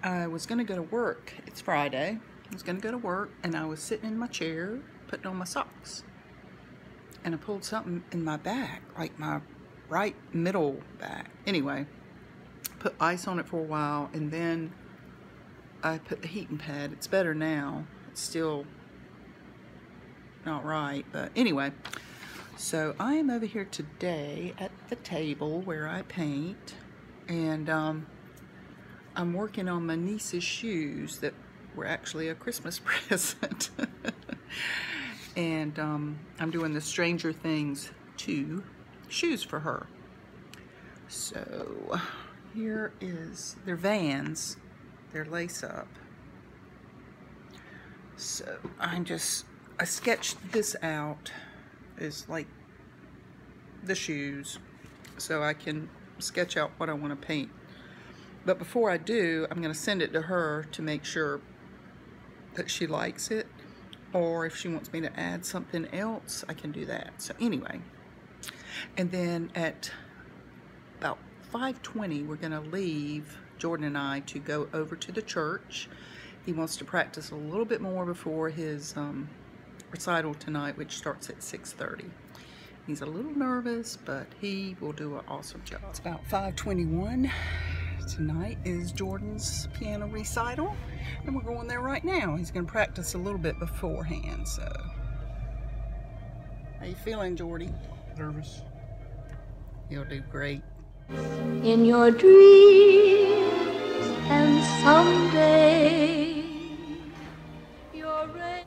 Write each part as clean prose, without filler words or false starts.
I was going to go to work. It's Friday. I was going to go to work, and I was sitting in my chair putting on my socks. And I pulled something in my back, like my right middle back. Anyway, put ice on it for a while, and then I put the heating pad. It's better now. It's still not right, but anyway. So I am over here today at the table where I paint, and I'm working on my niece's shoes that were actually a Christmas present. And I'm doing the Stranger Things 2 shoes for her. So here is, they're Vans, they're lace up. So I sketched this out as like the shoes, so I can sketch out what I want to paint. But before I do, I'm going to send it to her to make sure that she likes it, or if she wants me to add something else, I can do that. So anyway, and then at about 5:20, we're going to leave, Jordan and I, to go over to the church. He wants to practice a little bit more before his recital tonight, which starts at 6:30. He's a little nervous, but he will do an awesome job. It's about 5:21. Tonight is Jordan's piano recital, and we're going there right now. He's going to practice a little bit beforehand, so. How you feeling, Jordy? Nervous. You'll do great. In your dreams, and someday you're ready.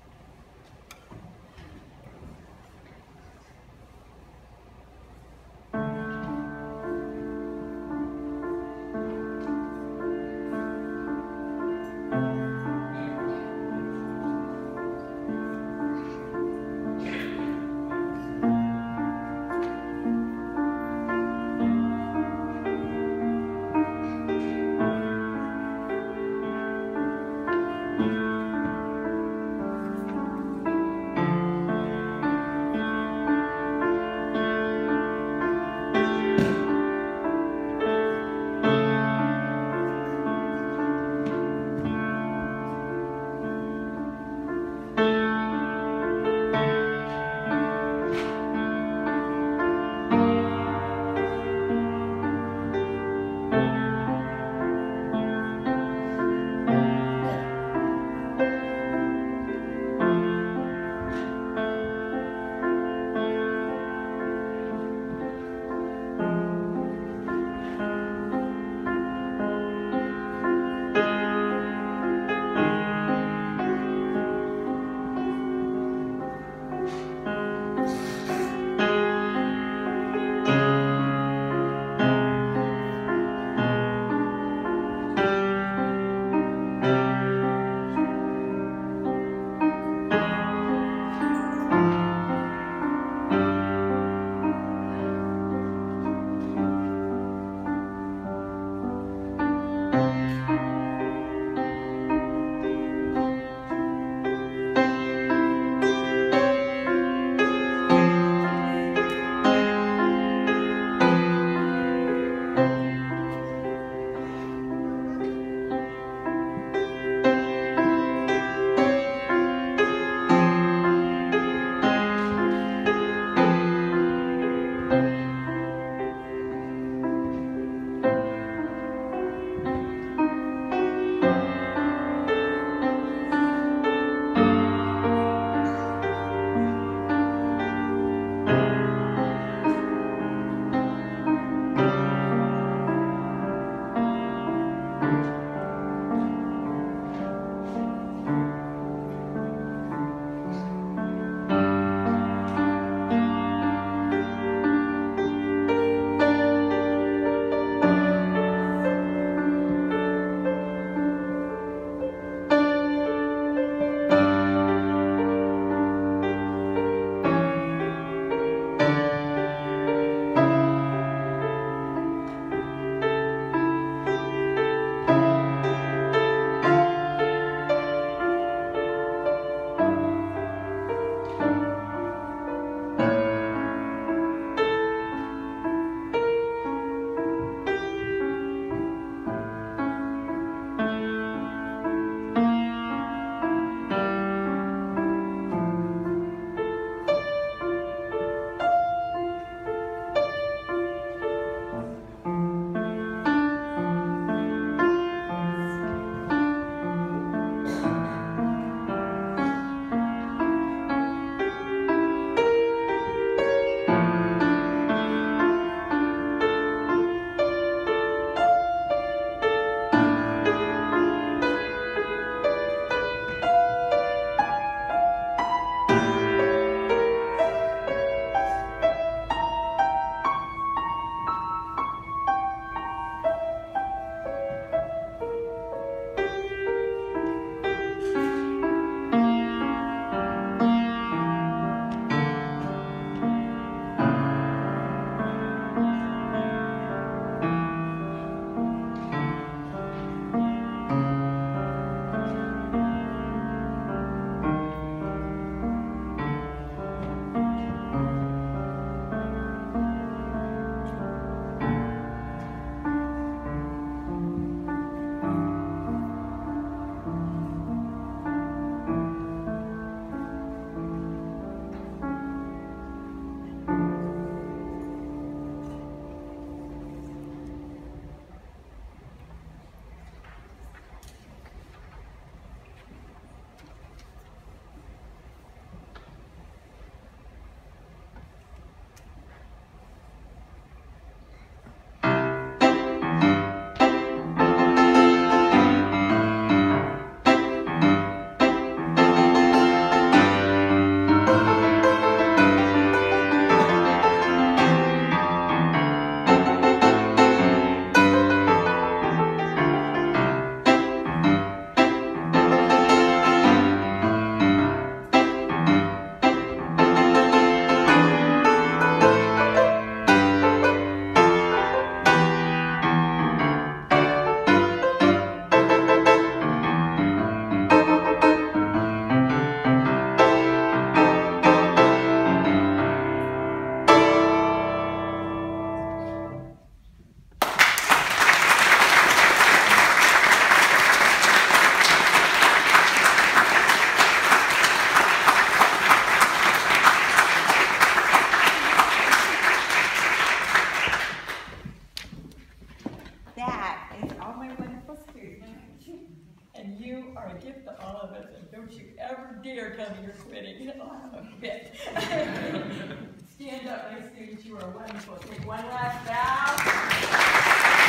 you are a gift to all of us, and don't you ever dare tell me you're quitting. I'll have a fit. Stand up, my students. You are wonderful. Take one last bow.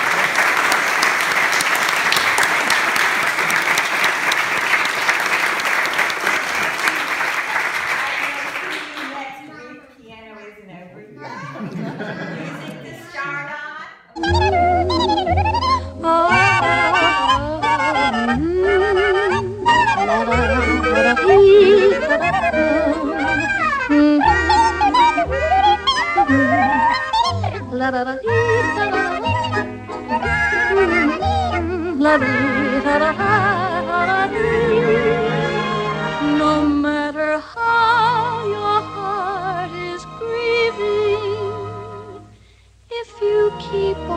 Music to start on. No matter how your heart is grieving, if you keep